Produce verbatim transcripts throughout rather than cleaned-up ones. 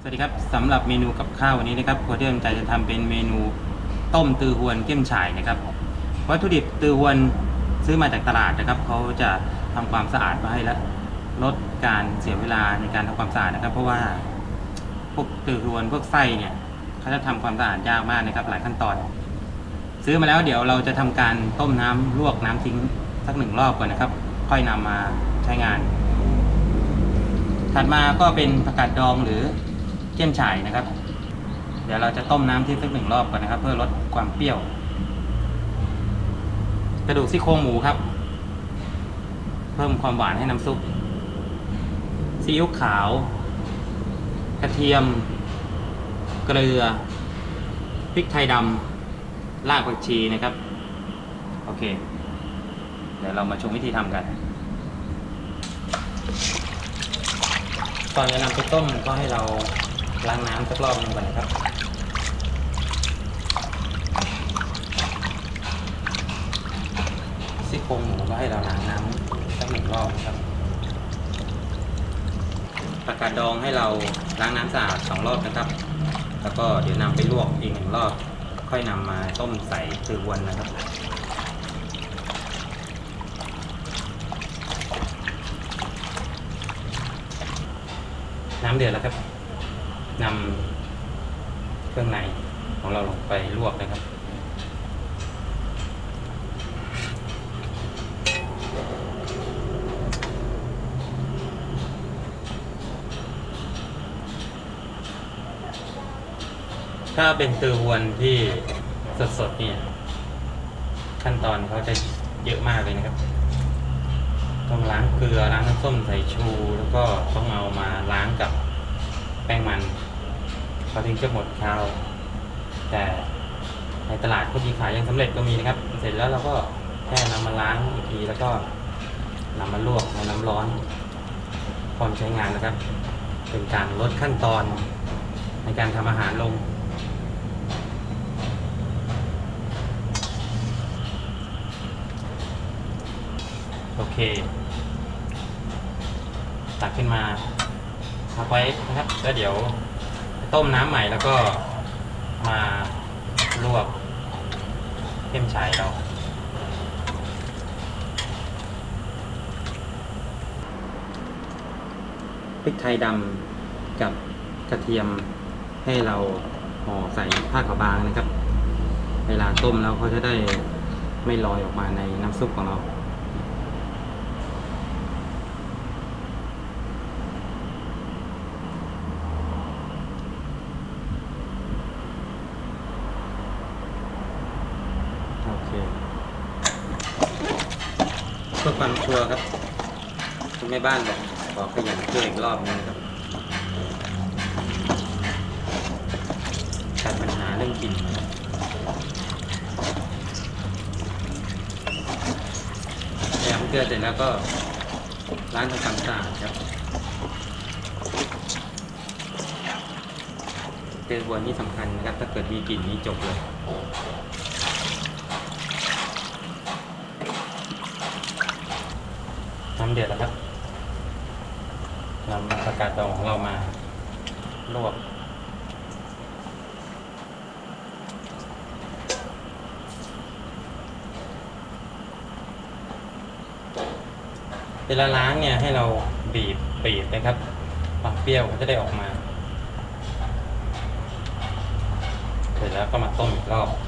วัสดีครับสำหรับเมนูกับข้าววันนี้นะครับครัวเที่ยงใจจะทำเป็นเมนูต้มตือฮวนเกี๊ยมฉ่ายนะครับวัตถุดิบตือฮวนซื้อมาจากตลาดนะครับเขาจะทำความสะอาดมาให้แล้วลดการเสียเวลาในการทำความสะอาดนะครับเพราะว่าพวกตือฮวนพวกไส้เนี่ยเขาจะทำความสะอาดยากมากนะครับหลายขั้นตอนซื้อมาแล้วเดี๋ยวเราจะทำการต้มน้ำลวกน้ำทิ้งสักหนึ่งรอบก่อนนะครับค่อยนำมาใช้งานถัดมาก็เป็นผักกาดดองหรือเกี๊ยมฉ่ายนะครับเดี๋ยวเราจะต้มน้ำทิ้งสักหนึ่งรอบก่อนนะครับเพื่อลดความเปรี้ยวกระดูกซี่โครงหมูครับเพิ่มความหวานให้น้ำซุปซีอิ๊วขาวกระเทียมเกลือพริกไทยดำรากผักชีนะครับโอเคเดี๋ยวเรามาชมวิธีทำกันก่อนจะนำไปต้มก็ให้เราล้างน้ำสักรอบหนึ่งก่อนนะครับซี่โครงหมูก็ให้เราล้างน้ำสักหนึ่งรอบนะครับผักกาดดองให้เราล้างน้ำสะอาดสองรอบนะครับแล้วก็เดี๋ยวนำไปลวกอีกหนึ่งรอบค่อยนำมาต้มใส่ตือฮวนนะครับน้ำเดือดแล้วครับนำเครื่องในของเราลงไปลวกนะครับถ้าเป็นตือฮวนที่สดๆเนี่ยขั้นตอนเขาจะเยอะมากเลยนะครับต้องล้างเกลือล้างน้ำส้มใส่ชูแล้วก็ต้องเอามาล้างกับแป้งมันเขาถึงจะหมดคราวแต่ในตลาดก็มีขายยังสำเร็จก็มีนะครับเสร็จแล้วเราก็แค่นำมาล้างอีกทีแล้วก็นำมาลวกในน้ำร้อนพร้อมใช้งานนะครับเป็นการลดขั้นตอนในการทำอาหารลงโอเคตักขึ้นมาพักไว้นะครับแล้วเดี๋ยวต้มน้ำใหม่แล้วก็มาลวกเกี๊ยมฉ่ายเราพริกไทยดำกับกระเทียมให้เราห่อใส่ผ้าขาวบางนะครับเวลาต้มแล้วเขาจะได้ไม่ลอยออกมาในน้ำซุปของเราเพื่อความชัวร์ครับคุณแม่บ้านบอกขอขยันช่วยอีกรอบนึงครับตัดปัญหาเรื่องกลิ่นแถมเกลือเสร็จแล้วก็ล้างทำความสะอาดครับตือฮวนนี่สำคัญนะครับถ้าเกิดมีกลิ่นนี้จบเลยน้ำเดือดแล้วครับนำผักกาดดองของเรามาลวกเวลาล้างเนี่ยให้เราบีบบีบนะครับความเปรี้ยวเขาจะได้ออกมาเสร็จแล้วก็มาต้มอีกรอบ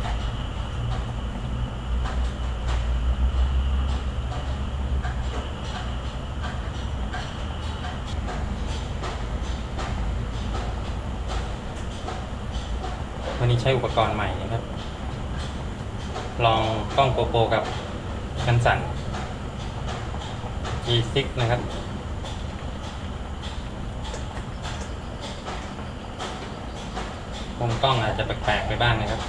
วันนี้ใช้อุปกรณ์ใหม่นะครับลองกล้องโกโปรกับกันสั่น จี ซิกซ์ นะครับมุมกล้องอาจจะแปลกๆไปบ้างนะครับ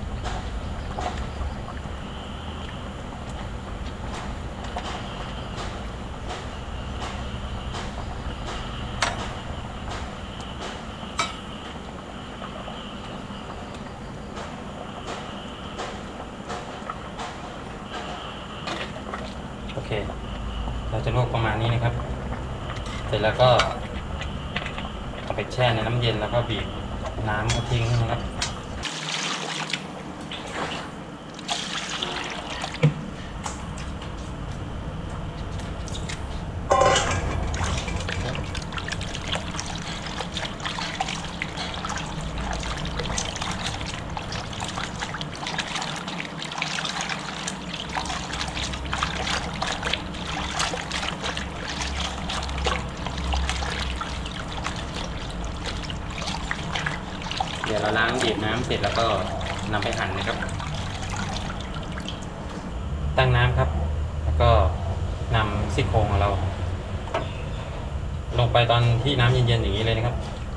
โอเคเราจะลวกประมาณนี้นะครับเสร็จแล้วก็เอาไปไปแช่ในน้ำเย็นแล้วก็บีบน้ำมาทิ้งนะครับเดี๋ยวเราล้างบีบน้ำเสร็จแล้วก็นำไปหั่นนะครับตั้งน้ำครับแล้วก็นำซี่โครงของเราลงไปตอนที่น้ำเย็นๆอย่างนี้เลยนะครับ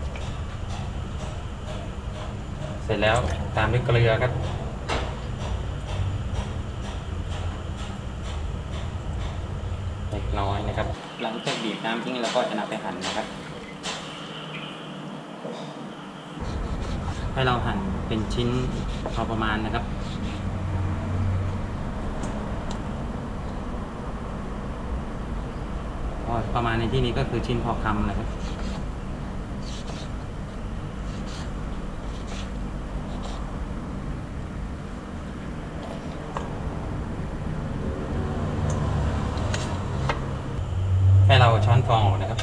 เสร็จแล้วตามด้วยเกลือครับเล็กน้อยนะครับหลังจากบีบน้ำทิ้งแล้วก็จะนำไปหั่นนะครับให้เราหั่นเป็นชิ้นพอประมาณนะครับพอประมาณในที่นี้ก็คือชิ้นพอคำนะครับให้เราช้อนฟองออกนะครับ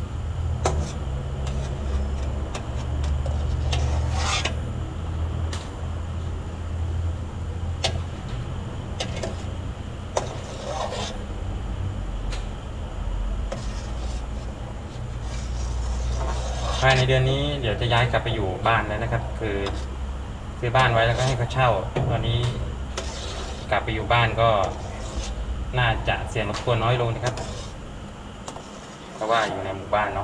ภายในเดือนนี้เดี๋ยวจะย้ายกลับไปอยู่บ้านแล้วนะครับคือซื้อบ้านไว้แล้วก็ให้เขาเช่าตอนนี้กลับไปอยู่บ้านก็น่าจะเสี่ยงรบกวนน้อยลงนะครับเพราะว่าอยู่ในหมู่บ้านเนาะ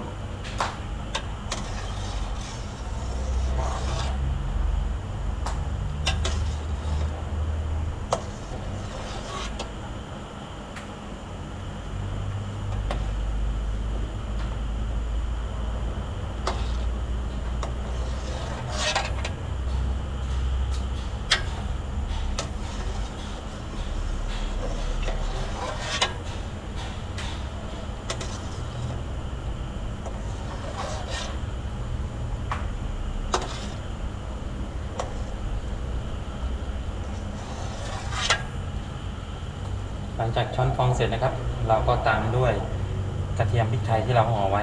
หลังจากช้อนฟองเสร็จนะครับเราก็ตามด้วยกระเทียมพริกไทยที่เราห่อไว้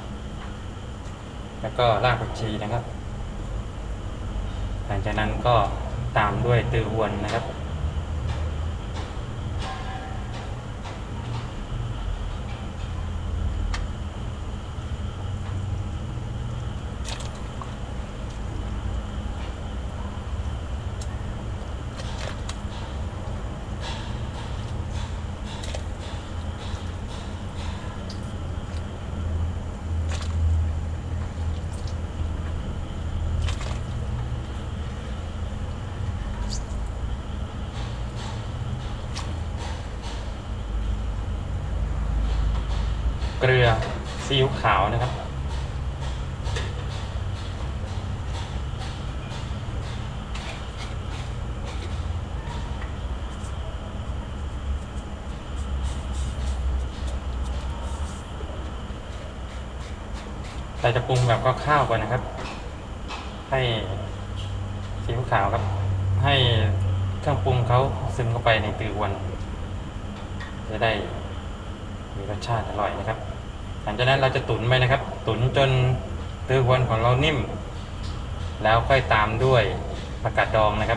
แล้วก็รากผักชีนะครับหลังจากนั้นก็ตามด้วยตือฮวนนะครับเกลือซีอิ๊วขาวนะครับแต่จะปรุงแบบคร่าวๆก่อนนะครับให้ซีอิ๊วขาวครับให้เครื่องปรุงเขาซึมเข้าไปในตือฮวนจะได้มีรสชาติอร่อยนะครับหลังจากนั้นเราจะตุ๋นไปนะครับตุ๋นจนตือฮวนของเรานิ่มแล้วค่อยตามด้วยผักกาดดองนะครับ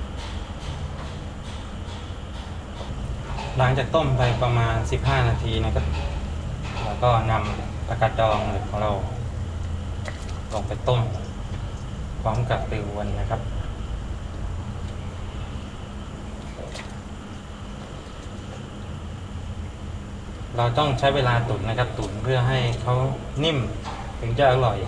หลังจากต้มไปประมาณสิบห้านาทีนะครับแล้วก็นำผักกาดดองของเราลงไปต้มพร้อมกับตือฮวนนะครับเราต้องใช้เวลาตุ๋นนะครับตุ๋นเพื่อให้เขานิ่มถึงจะอร่อย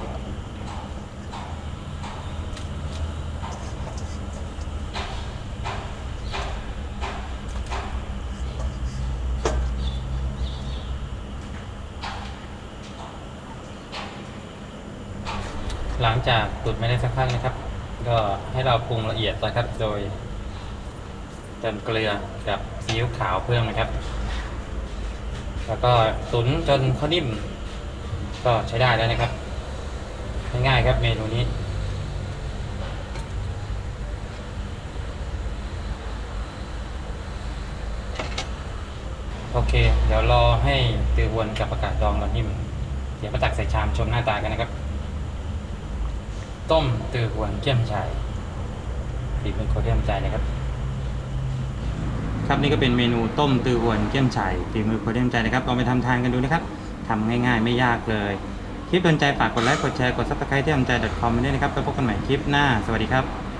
หลังจากตุ๋นไม่ได้สักพักนะครับก็ให้เราปรุงละเอียดนะครับโดยเติมเกลือกับซีอิ๊วขาวเพิ่มนะครับแล้วก็ตุ๋นจนเขานิ่มก็ใช้ได้แล้วนะครับง่ายๆครับเมนูนี้โอเคเดี๋ยวรอให้ตือหวนกับผักกาดดองมันนิ่มเดี๋ยวมาตักใส่ชามชมหน้าตากันนะครับต้มตือหวนเกี๊ยมฉ่ายฝีมือโคเทียมใจนะครับครับนี่ก็เป็นเมนูต้มตือหวนเกี๊ยมฉ่ายฝีมือโคเทียมใจนะครับลองไปทำทานกันดูนะครับทำง่ายๆไม่ยากเลยคลิปโดนใจฝากกดไลค์กดแชร์กดซับสไครต์ที่ทำใจ .com ด้วยนะครับแล้วพบกันใหม่คลิปหน้าสวัสดีครับ